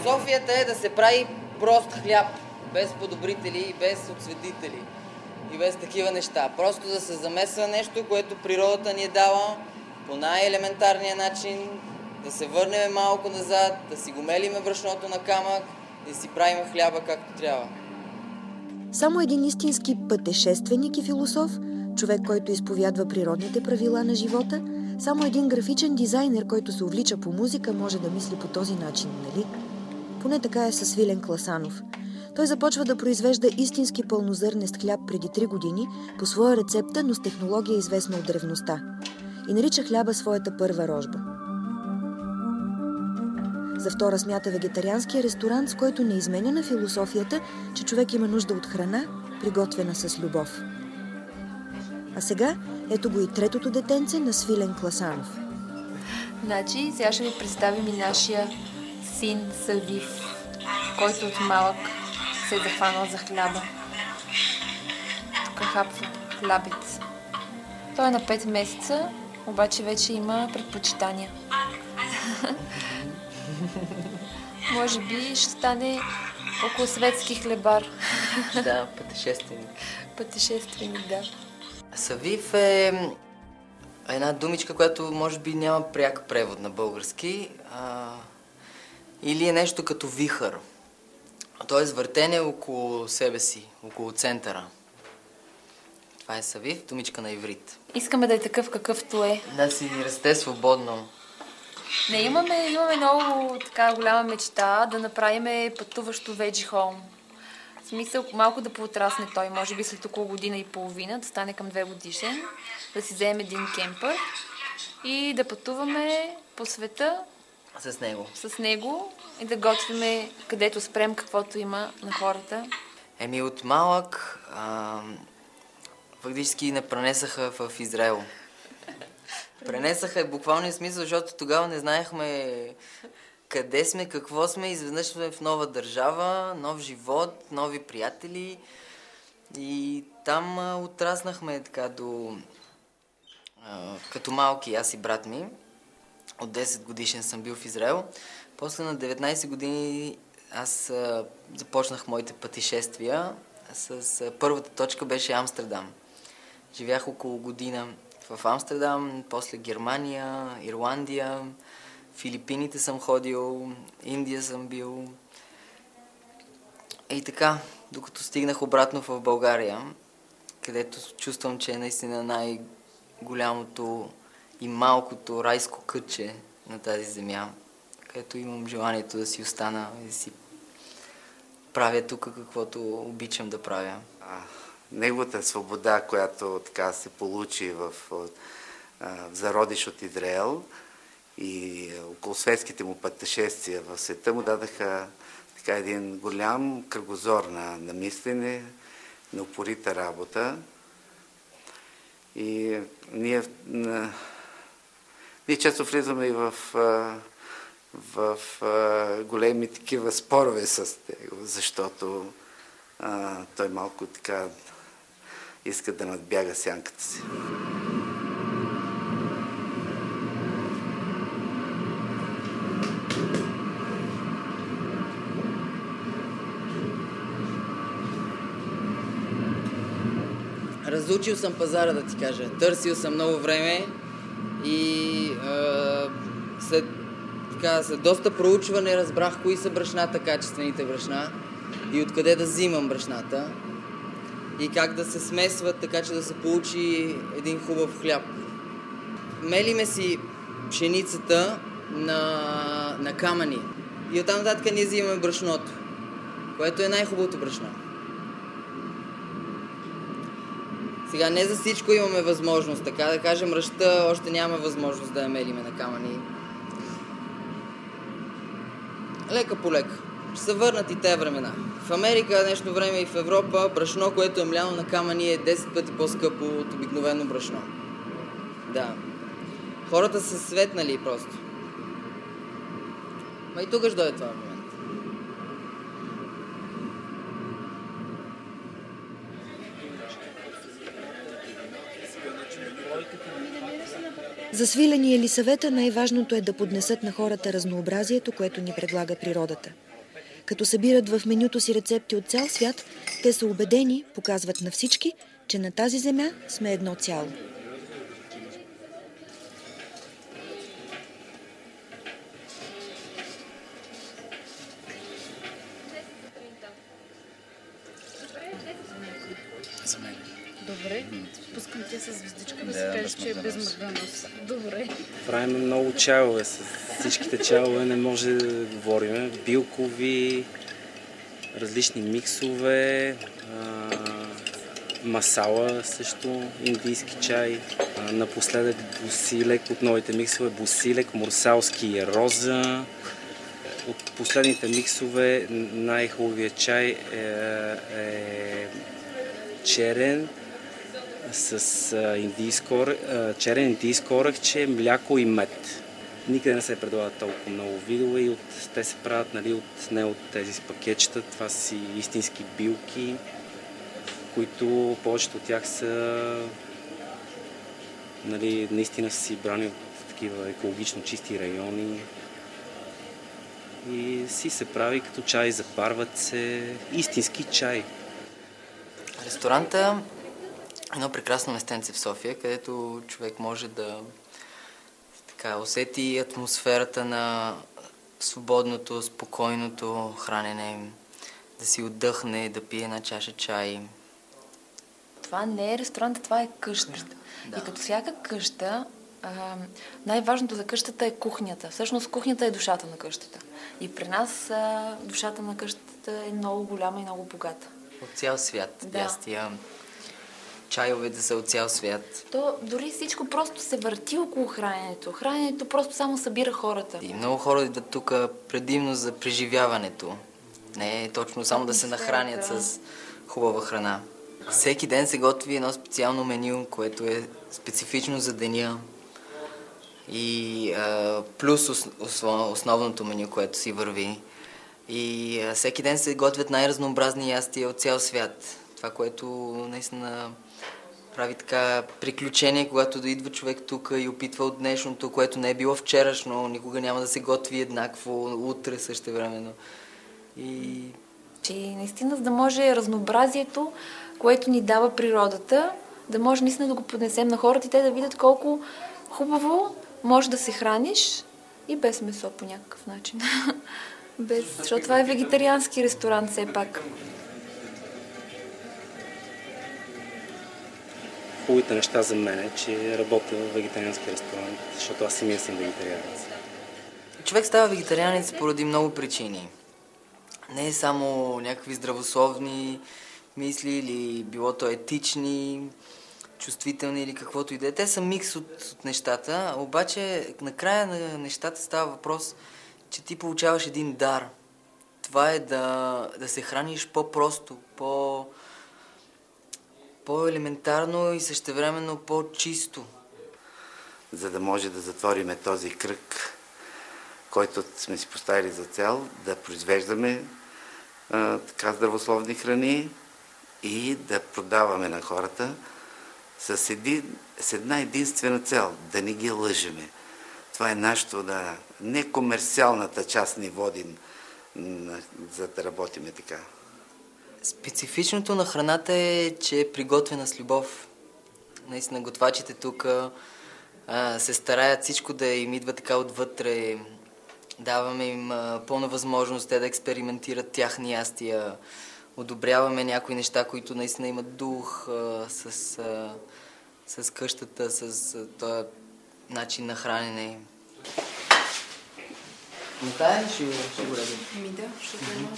Философията е да се прави прост хляб, без подобрители, без отцветители и без такива неща. Просто да се замесва нещо, което природата ни е дала по най-елементарния начин, да се върнем малко назад, да си го мелиме брашното на камък и да си правим хляба както трябва. Само един истински пътешественик и философ, човек, който изповядва природните правила на живота, само един графичен дизайнер, който се увлича по музика, може да мисли по този начин, нали? Поне така е със Свилен Класанов. Той започва да произвежда истински пълнозърнест хляб преди 3 години по своя рецепта, но с технология известна от древността. И нарича хляба своята първа рожба. За втора смята вегетарианския ресторант, с който не изменя на философията, че човек има нужда от храна, приготвена с любов. А сега ето го и третото детенце на Свилен Класанов. Значи, сега ще ви представим и нашия син Савив, който от малък се е захванал за хляба. Тук хапва хлябец. Той е на 5 месеца, обаче вече има предпочитания. Може би ще стане около светски хлебар. Да, пътешественик. Пътешественик, да. Савив е една думичка, която може би няма пряк превод на български. Или е нещо като вихър. Тоест въртене около себе си, около центъра. Това е Савив, думичка на иврит. Искаме да е такъв какъвто е. Да си расте свободно. Не, имаме много така голяма мечта да направим пътуващо Veggie Home. В смисъл малко да поотрасне той, може би след около година и половина, да стане към 2 годишен, да си вземем един кемпър и да пътуваме по света с него и да готвиме където спрем, каквото има на хората. От малък фактически не пренесаха в Израел. Пренесаха буквалния смисъл, защото тогава не знаехме къде сме, какво сме. Изведнъж сме в нова държава, нов живот, нови приятели. И там отраснахме така като малки, аз и брат ми. От 10 годишен съм бил в Израел. После на 19 години аз започнах моите пътешествия. Първата точка беше Амстердам. Живях около година в Амстердам, после Германия, Ирландия, Филипините съм ходил, Индия съм бил. И така, докато стигнах обратно в България, където чувствам, че е наистина най-голямото и малкото райско кътче на тази земя, където имам желанието да си остана и да си правя тук каквото обичам да правя. Неговата свобода, която така се получи в зародиш от Израел и около светските му пътешествия в света му дадаха така един голям кръгозор на мислене, на упорита работа. И ние често влизаме и в големи такива спорове с него, защото той малко така иска да надбяга сянката си. Разучил съм пазара, да ти кажа. Търсил съм много време и след доста проучване разбрах кои са брашната, качествените брашна и откъде да взимам брашната и как да се смесват, така че да се получи един хубав хляб. Мелиме си пшеницата на камъни и оттам нататък ние взимаме брашното, което е най-хубавото брашно. Сега не за всичко имаме възможност, така да кажем, ръща още няма възможност да я мелиме на камъни. Лека по лека. Ще се върнат и те времена. В Америка днешно време и в Европа брашно, което е мляно на камъни, е 10 пъти по-скъпо от обикновено брашно. Да. Хората са светнали просто. Ма и тук ще дойде това момент. За Свилен и Елисавета най-важното е да поднесат на хората разнообразието, което ни предлага природата. Като събират в менюто си рецепти от цял свят, те са убедени, показват на всички, че на тази земя сме едно цяло. Добре, спускам ти с звездичка да си кажеш, че е безмърдност. Добре. Правим много чайлове. С всичките чайлове не може да говорим. Билкови, различни миксове, масала също, индийски чай. Напоследък бусилек от новите миксове, бусилек, мурсалски и роза. От последните миксове най-хубавият чай е черен с черен индийско орехче, мляко и мед. Никъде не се предлагат толкова много видове и те се правят не от тези пакетчета. Това си истински билки, които повечето от тях са наистина си брани от такива екологично чисти райони. И си се прави като чай, запарват се истински чай. Ресторанта е едно прекрасно местенце в София, където човек може да усети атмосферата на свободното, спокойното хранене, да си отдъхне, да пие една чаша чай. Това не е ресторант, това е къща. Да. И като всяка къща, най-важното за къщата е кухнята. Всъщност кухнята е душата на къщата. И при нас душата на къщата е много голяма и много богата. От цял свят. Да. Ястия. Чайовете са от цял свят. То дори всичко просто се върти около храненето. Храненето просто само събира хората. И много хора идват тук предимно за преживяването. Не е точно само да се нахранят с хубава храна. Всеки ден се готви едно специално меню, което е специфично за деня. И плюс основното меню, което си върви. И всеки ден се готвят най-разнообразни ястия от цял свят. Това, което наистина прави така приключение, когато да идва човек тук и опитва от днешното, което не е било вчерашно, никога няма да се готви еднакво, утре същевременно. И... Че наистина, за да може разнообразието, което ни дава природата, да може наистина да го поднесем на хората и те да видят колко хубаво може да се храниш и без месо по някакъв начин. Защото това е вегетариански ресторант все пак. Хубавите неща за мен е, че работя в вегетариански ресторант, защото аз самия съм вегетарианец. Човек става вегетарианец поради много причини. Не е само някакви здравословни мисли или било то етични, чувствителни или каквото и да е. Те са микс от нещата, обаче накрая на нещата става въпрос, че ти получаваш един дар. Това е да се храниш по-просто, по-елементарно и същевременно по-чисто. За да може да затвориме този кръг, който сме си поставили за цел, да произвеждаме така здравословни храни и да продаваме на хората с една единствена цел, да не ги лъжеме. Това е нашето, не комерциалната част ни води, за да работиме така. Специфичното на храната е, че е приготвена с любов. Наистина готвачите тук се стараят всичко да им идва така отвътре. Даваме им пълна възможност те да експериментират тяхни ястия. Одобряваме някои неща, които наистина имат дух с къщата, с този начин на хранене. Не тая ли ще го редим? Да, ще го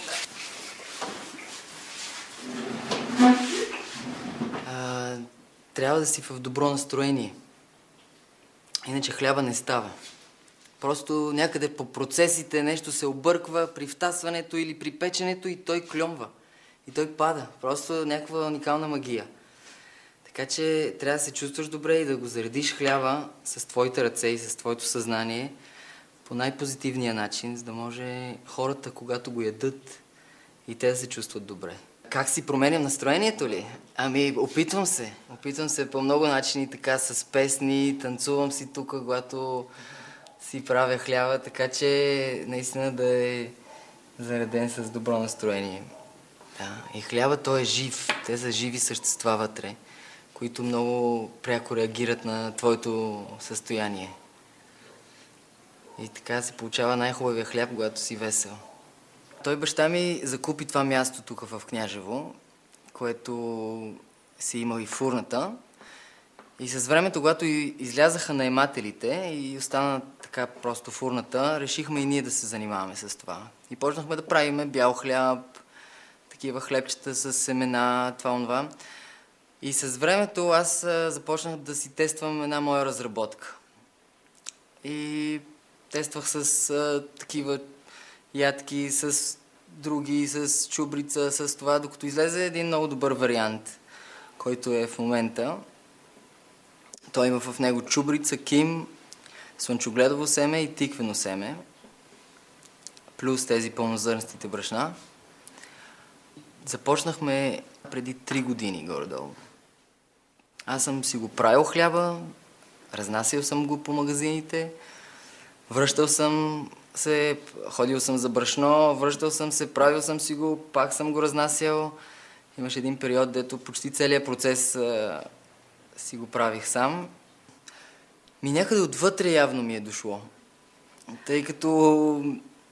трябва да си в добро настроение. Иначе хляба не става. Просто някъде по процесите нещо се обърква при втасването или при печенето и той кльомва. И той пада. Просто някаква уникална магия. Така че трябва да се чувстваш добре и да го заредиш хляба с твоите ръце и с твоето съзнание по най-позитивния начин, за да може хората, когато го ядат, и те да се чувстват добре. Как си променям настроението ли? Ами, опитвам се по много начини, така с песни, танцувам си тук, когато си правя хляба, така че наистина да е зареден с добро настроение. Да. И хляба той е жив. Те са живи същества вътре, които много пряко реагират на твоето състояние. И така се получава най-хубавия хляб, когато си весел. Той баща ми закупи това място тук в Княжево, което си имал и фурната. И с времето, когато излязаха наемателите и остана така просто фурната, решихме и ние да се занимаваме с това. И почнахме да правиме бял хляб, такива хлебчета с семена, това. И с времето аз започнах да си тествам една моя разработка. И тествах с такива ядки, с други, с чубрица, с това, докато излезе един много добър вариант, който е в момента. Той има в него чубрица, ким, слънчогледово семе и тиквено семе, плюс тези пълнозърнстите брашна. Започнахме преди 3 години горе-долу. Аз съм си го правил хляба, разнасял съм го по магазините, връщал съм се, ходил съм за брашно, връщал съм се, правил съм си го, пак съм го разнасял. Имаше един период, дето почти целият процес си го правих сам. Някъде отвътре явно ми е дошло. Тъй като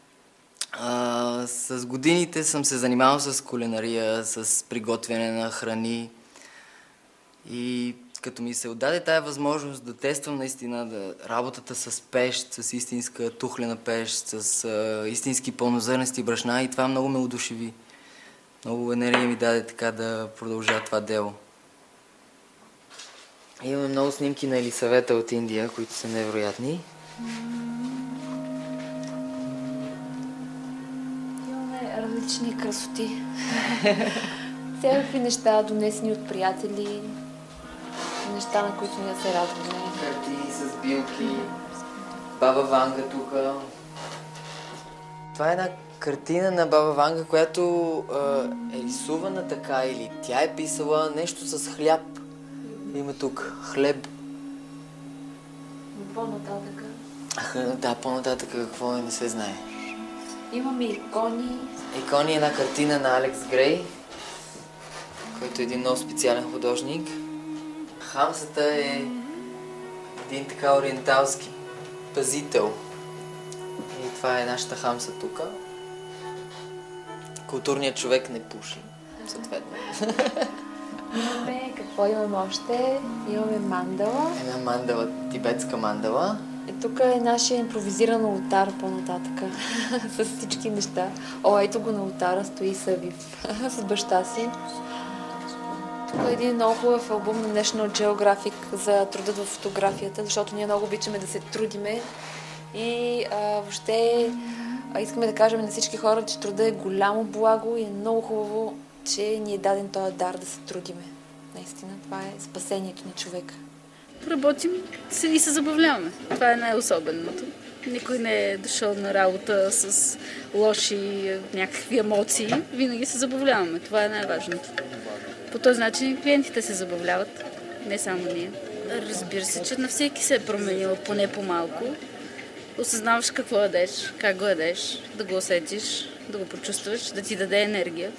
с годините съм се занимавал с кулинария, с приготвяне на храни. И като ми се отдаде тая възможност да тествам наистина работата с пещ, с истинска тухлена пещ, с истински пълнозърнести брашна, и това много ме удушеви. Много енергия ми даде така да продължа това дело. Имаме много снимки на Елисавета от Индия, които са невероятни. Имаме различни красоти. Всякакви неща, донесени от приятели, неща, на които ние се радваме. Картини с билки, Баба Ванга тук. Това е една картина на Баба Ванга, която е рисувана така, или тя е писала нещо с хляб. Има тук хлеб. По-нататъка. Да, по-нататък какво не се знае. Имаме икони. Икони е една картина на Алекс Грей, който е един много специален художник. Хамсата е един така ориенталски пазител. И това е нашата хамса тук. Културният човек не пуши, съответно. Имаме, какво имаме още? Имаме мандала. Една мандала, тибетска мандала. Тук е нашия импровизиран олтар по-нататъка, с всички неща. Ето го на олтара стои Савив с баща си. Тук е един много хубав албум на National Geographic за труда в фотографията, защото ние много обичаме да се трудиме и въобще искаме да кажем на всички хора, че труда е голямо благо и е много хубаво, че ни е даден този дар да се трудиме. Наистина, това е спасението на човека. Работим и се забавляваме. Това е най-особеното. Никой не е дошъл на работа с лоши някакви емоции. Винаги се забавляваме. Това е най-важното. По този начин клиентите се забавляват, не само ние. Разбира се, че на всеки се е променило поне по-малко. Осъзнаваш какво ядеш, как го ядеш, да го усетиш, да го почувстваш, да ти даде енергия,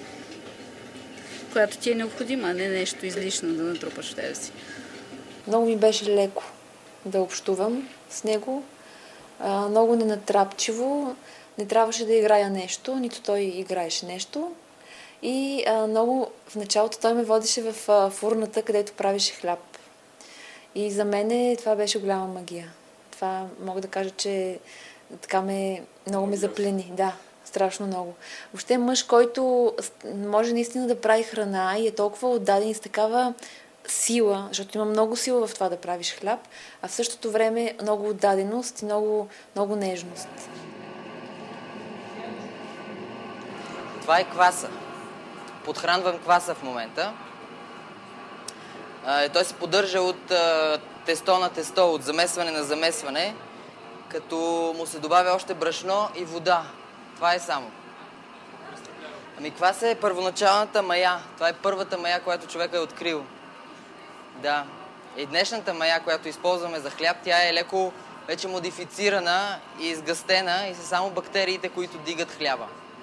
която ти е необходима, а не нещо излишно да натрупаш в тебе си. Много ми беше леко да общувам с него. Много ненатрапчиво. Не трябваше да играя нещо, нито той играеше нещо. И много в началото той ме водеше в фурната, където правеше хляб. И за мен това беше голяма магия. Това мога да кажа, че така много ме заплени. Да, страшно много. Въобще мъж, който може наистина да прави храна и е толкова отдаден и с такава сила, защото има много сила в това да правиш хляб, а в същото време много отдаденост и много, много нежност. Това е кваса. Подхранвам кваса в момента. Той се поддържа от тесто на тесто, от замесване на замесване, като му се добавя още брашно и вода. Това е само. Кваса е първоначалната мая. Това е първата мая, която човек е открил. Да. И днешната мая, която използваме за хляб, тя е леко вече модифицирана и изгъстена и са само бактериите, които дигат хляба.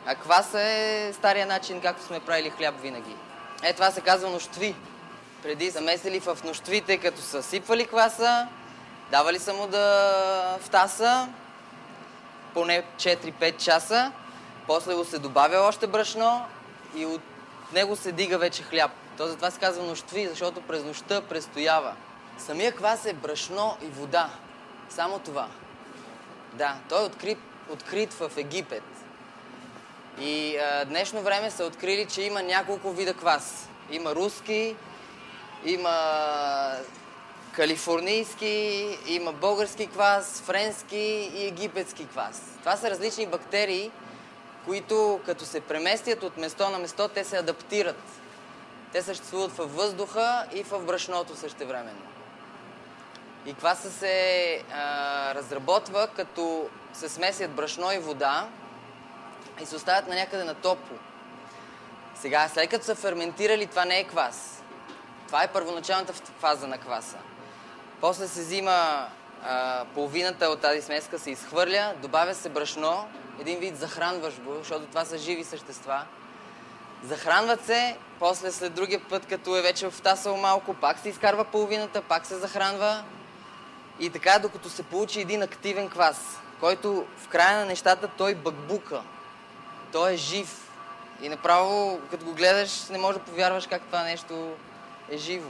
А кваса е стария начин, както сме правили хляб винаги. Това се казва нощви. Преди са месили в нощвите, като са сипвали кваса, давали са му в таса, поне 4-5 часа, после го се добавя още брашно и от него се дига вече хляб. Затова се казва нощви, защото през нощта престоява. Самия квас е брашно и вода. Само това. Да, той е открит в Египет. И днешно време са открили, че има няколко вида квас. Има руски, има калифорнийски, има български квас, френски и египетски квас. Това са различни бактерии, които като се преместят от место на место, те се адаптират. Те съществуват във въздуха и в брашното същевременно. И кваса се разработва, като се смесят брашно и вода и се оставят на някъде на топло. Сега, след като са ферментирали, това не е квас. Това е първоначалната фаза на кваса. После се взима половината от тази смеска, се изхвърля, добавя се брашно, един вид захранваш го, защото това са живи същества. Захранват се, после след другия път, като е вече втасало малко, пак се изкарва половината, пак се захранва. И така, докато се получи един активен квас, който в края на нещата той бъкбука. Той е жив. И направо, като го гледаш, не можеш да повярваш как това нещо е живо.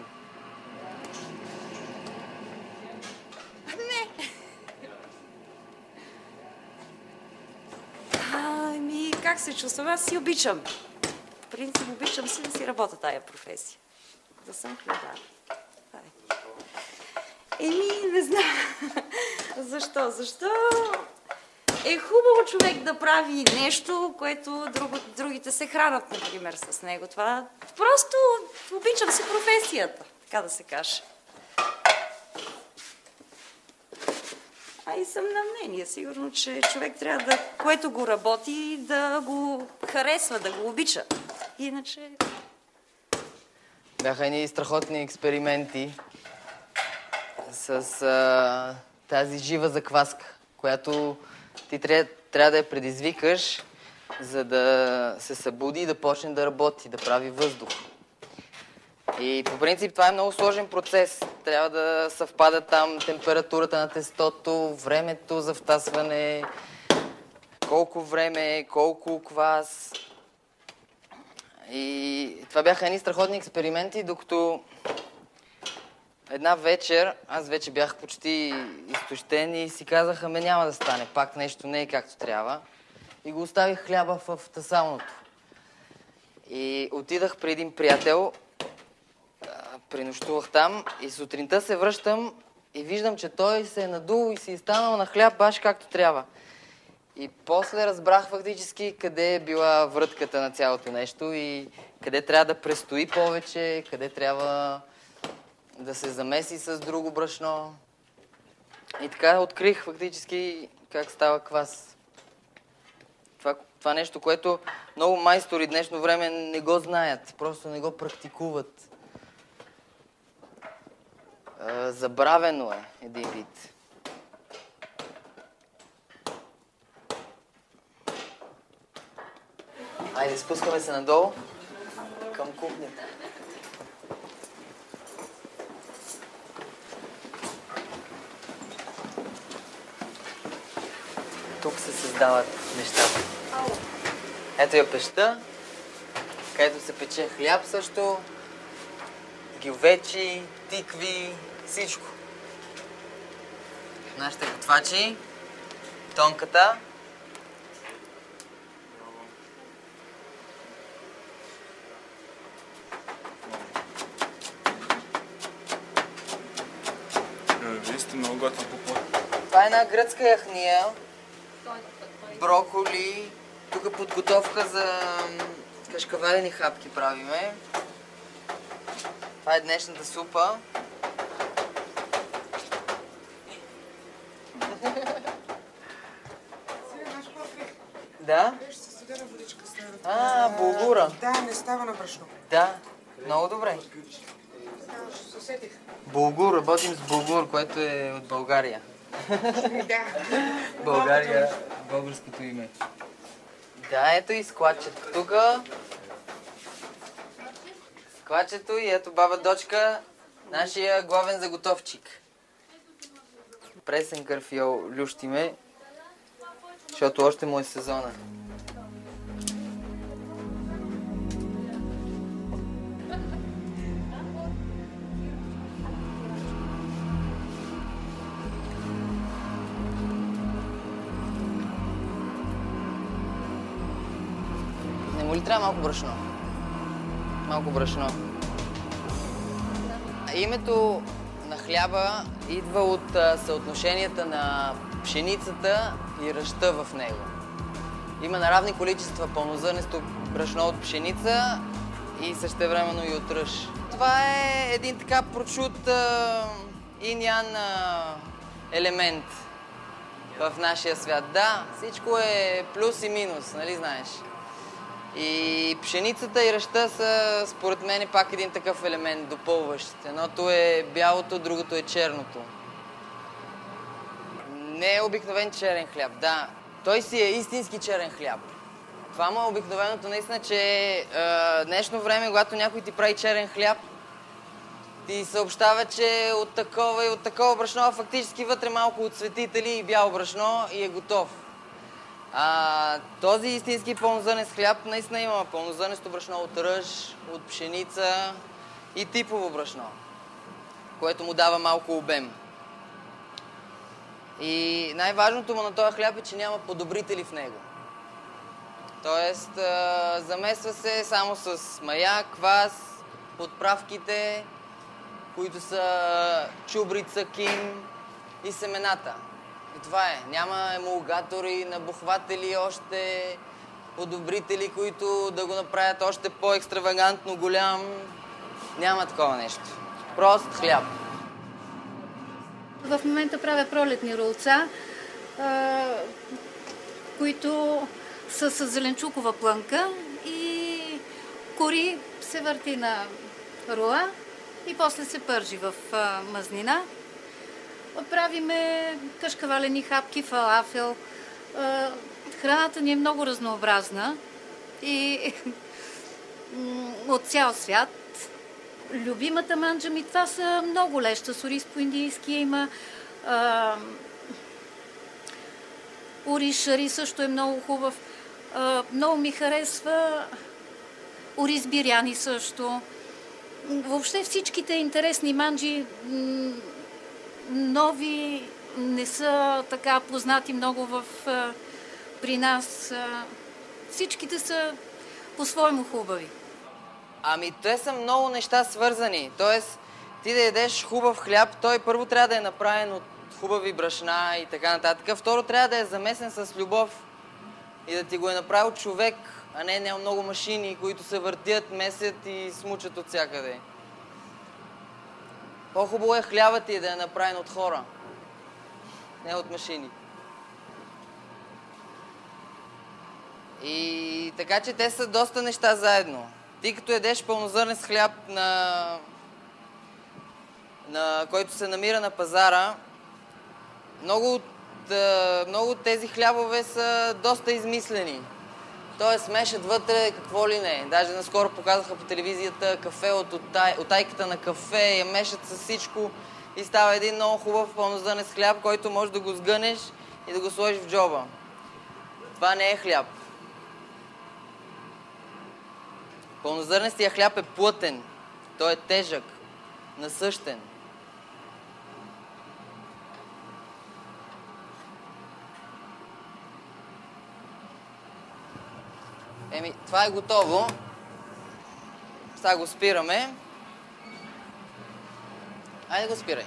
Как се чувствам? Аз си обичам. В принцип обичам си да си работя тая професия. Да съм хлебар. Не знам. Защо? Защо е хубаво човек да прави нещо, което другите се хранат, например, с него. Това просто обичам си професията, така да се каже. И съм на мнение, сигурно, че човек трябва да, което го работи, да го харесва, да го обича. Иначе... Бяха едни страхотни експерименти с тази жива закваска, която ти трябва да я предизвикаш, за да се събуди и да почне да работи, да прави въздух. И по принцип това е много сложен процес. Трябва да съвпада там температурата на тестото, времето за втасване, колко време, колко квас. И това бяха едни страхотни експерименти, докато една вечер, аз вече бях почти изтощен и си казах, няма да стане, пак нещо не е както трябва. И го оставих хляба в тасалното. И отидах при един приятел, пренощувах там и сутринта се връщам и виждам, че той се е надул и се е станал на хляб баш както трябва. И после разбрах фактически къде е била врътката на цялото нещо и къде трябва да престои повече, къде трябва да се замеси с друго брашно. И така открих фактически как става квас. Това нещо, което много майстори днешно време не го знаят, просто не го практикуват. Забравено е един вид. Айде, спускаме се надолу към кухнята. Тук се създават нещата. Ето я пещта, където се пече хляб също, гювечи, тикви, всичко. Нашите готвачи, тонката. Вие сте много готви по. Това е една гръцка яхния, броколи, тук подготовка за кашкавалени хапки правиме. Това е днешната супа. Да? Булгура. Да, не става на брашно. Да, много добре. Булгур, работим с булгур, което е от България. Да. България, българското име. Да, ето и складчето тук. Складчето и ето баба Дочка, нашия главен заготовчик. Пресен карфиол лющиме, защото още му е сезона. Не му ли трябва малко брашно? Малко брашно. Името на хляба идва от съотношенията на пшеницата и ръжта в него. Има на равни количества пълнозърнесто брашно от пшеница и същевременно и от ръж. Това е един така прочут инь-ян елемент в нашия свят. Да, всичко е плюс и минус, нали знаеш? И пшеницата и ръжта са, според мен, пак един такъв елемент, допълващ. Едното е бялото, другото е черното. Не е обикновен черен хляб, да. Той си е истински черен хляб. Това му е обикновеното наистина, че днешно време, когато някой ти прави черен хляб, ти съобщава, че от такова и от такова брашно, а фактически вътре малко отцветители и бяло брашно и е готов. Този истински пълнозърнест хляб наистина има пълнозърнесто брашно от ръж, от пшеница и типово брашно, което му дава малко обем. И най-важното му на този хляб е, че няма подобрители в него. Тоест, замесва се само с мая, квас, подправките, които са чубрица, ким и семената. И това е. Няма емулгатори, набухватели, още подобрители, които да го направят още по-екстравагантно голям. Няма такова нещо. Прост хляб. В момента правя пролетни ролца, които са с зеленчукова плънка и кори се върти на рола и после се пържи в мазнина. Правиме кашкавалени хапки, фалафел. Храната ни е много разнообразна и от цял свят. Любимата манджа ми, това са много леща. С ориз по-индийски има. Ориз шари също е много хубав. Много ми харесва ориз биряни също. Въобще всичките интересни манджи, нови, не са така познати много при нас. Всичките са по-своему хубави. Ами, те са много неща свързани. Тоест, ти да ядеш хубав хляб, той първо трябва да е направен от хубави брашна и така нататък. Второ, трябва да е замесен с любов и да ти го е направил човек, а не много машини, които се въртят, месят и смучат от всякъде. По-хубаво е хлябът ти да е направен от хора, не от машини. И така, че те са доста неща заедно. Ти като ядеш пълнозърнест хляб, на който се намира на пазара, много от тези хлябове са доста измислени. Тоест смешат вътре какво ли не. Даже наскоро показаха по телевизията кафе от утайката на кафе, я мешат с всичко и става един много хубав пълнозърнест хляб, който можеш да го сгънеш и да го сложиш в джоба. Това не е хляб. Пълнозърнестия хляб е плътен. Той е тежък, насъщен. Това е готово. Сега го спираме. Айде го спирай.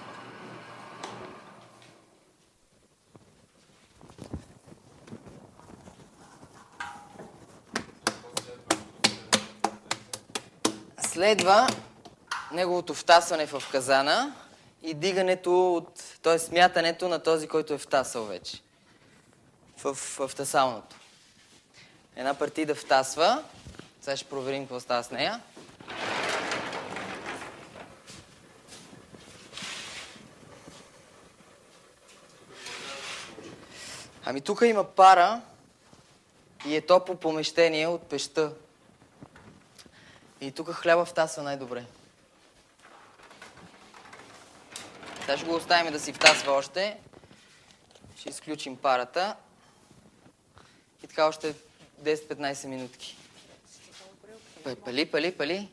Следва неговото втасване в казана и дигането т.е. смятането на този, който е втасал вече в тасалното. Една партида втасва. Сега ще проверим какво става с нея. Ами тук има пара и е топло помещение от пещта. И тук хляба втасва най-добре. Сега ще го оставим да си втасва още. Ще изключим парата. И така още 10-15 минутки. Пали.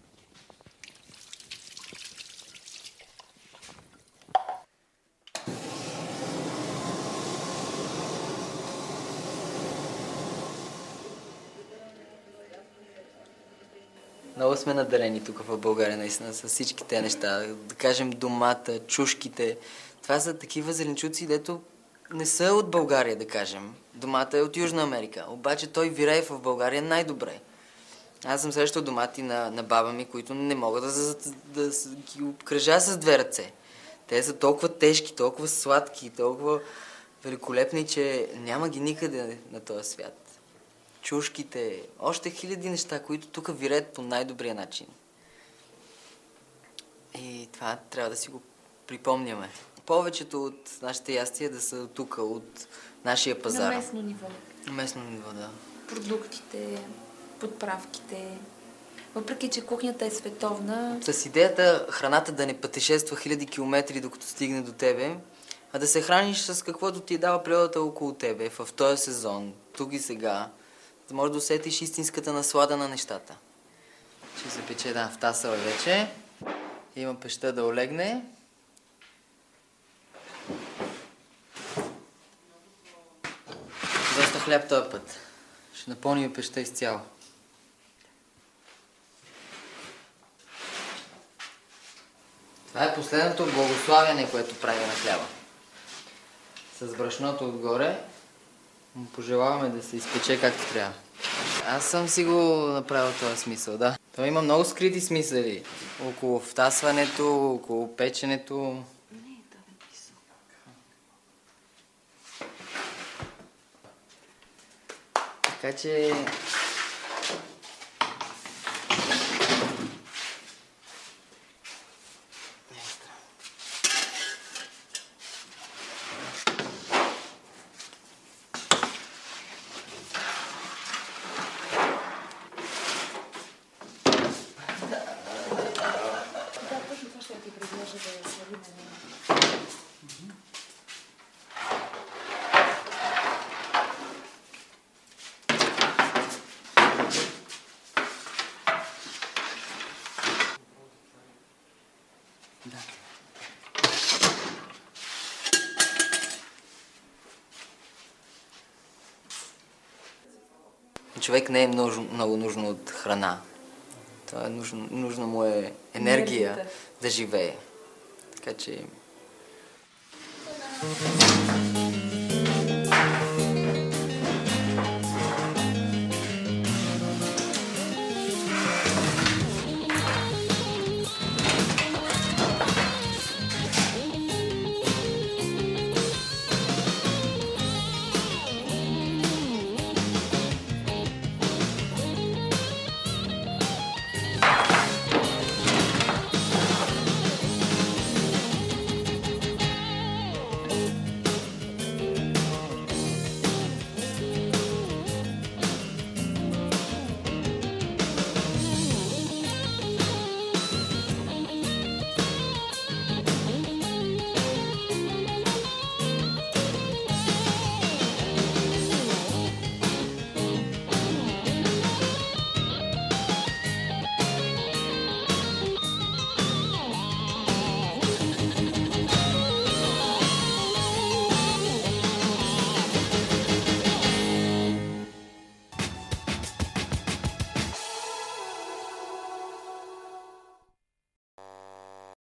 Много сме надарени тук в България, наистина, с всички те неща. Да кажем домата, чушките. Това са такива зеленчуци, дето не са от България, да кажем. Домата е от Южна Америка. Обаче той вирее в България най-добре. Аз съм срещал домати на баба ми, които не могат да ги обкръжа с две ръце. Те са толкова тежки, толкова сладки, толкова великолепни, че няма ги никъде на този свят. Чушките, още хиляди неща, които тук виреят по най-добрия начин. И това трябва да си го припомняме. Повечето от нашите ястия да са тук, от нашия пазар. На местно ниво. На местно ниво, да. Продуктите, подправките. Въпреки че кухнята е световна. С идеята храната да не пътешества хиляди километри, докато стигне до тебе, а да се храниш с каквото ти дава природата около тебе, в този сезон, тук и сега, да можеш да усетиш истинската наслада на нещата. Ще се пече, да, втасъл е вече. Има пеща да олегне. Доста хляб този път. Ще напълним пеща изцяло. Това е последното благославяне, което правим на хляба. С брашното отгоре му пожелаваме да се изпече както трябва. Аз съм си го направил този смисъл, да. Това има много скрити смисъли. Около втасването, около печенето. Така че... Човек не е много нужно от храна. Това е нужна му е енергия да живее. Така че...